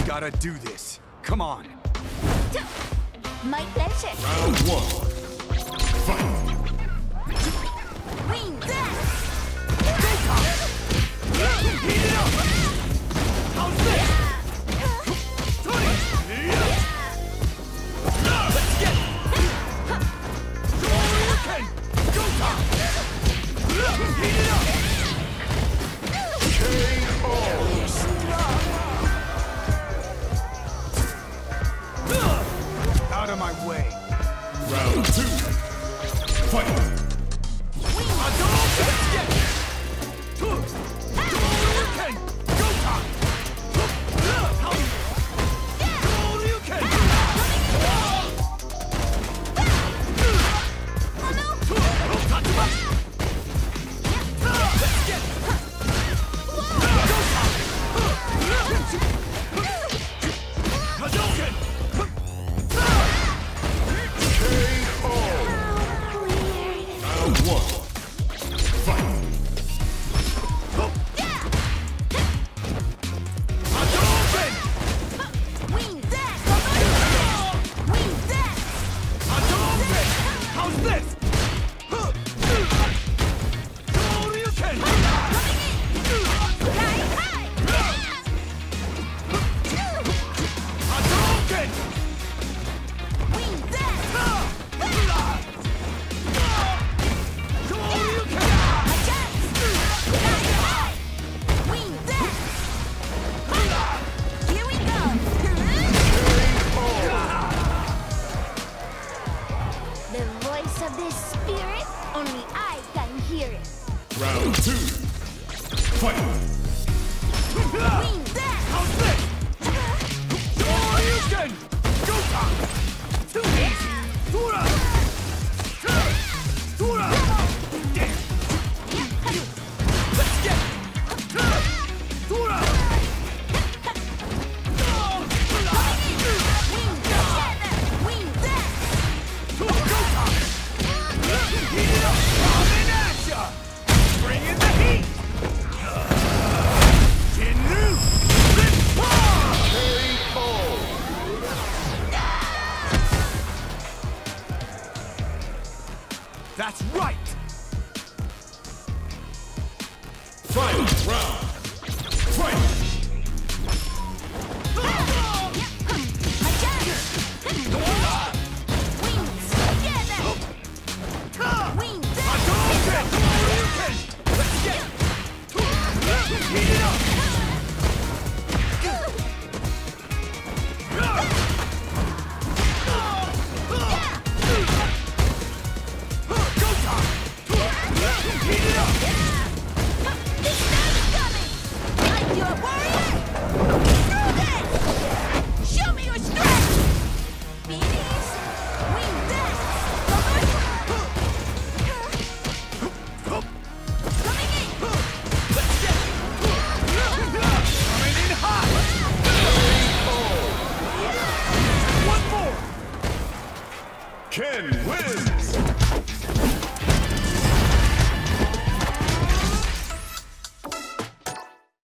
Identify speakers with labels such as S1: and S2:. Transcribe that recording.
S1: gotta do this. Come on.
S2: My pleasure.
S3: Round one. Fight.
S2: Win that!
S1: Heat it up! How's this? Let's get it! Shoryuken! Go time! Heat it up! Out of my way.
S3: Round two. Fight.
S1: Let's get it! Shoryuken! Go time! Shoryuken! Let's get it! Hadouken!
S3: Round one. Fight.
S1: Hadouken!
S2: Win that! Win that!
S1: Hadouken! How's this? Shoryuken! Hadouken!
S2: Win that!
S1: Shoryuken!
S2: Win that! Here we go! The voice of the spirit, only I can hear it.
S3: Round two. Fight.
S2: Win that!
S1: How's this? Shoryuken! Go time! Too easy! Tora! Tora! Let's get it! Tora!
S2: Win that!
S1: Go time! Heat it up! Coming at ya! Bring in the heat! Jinnu! Rip-Paw! That's right!
S3: Final round.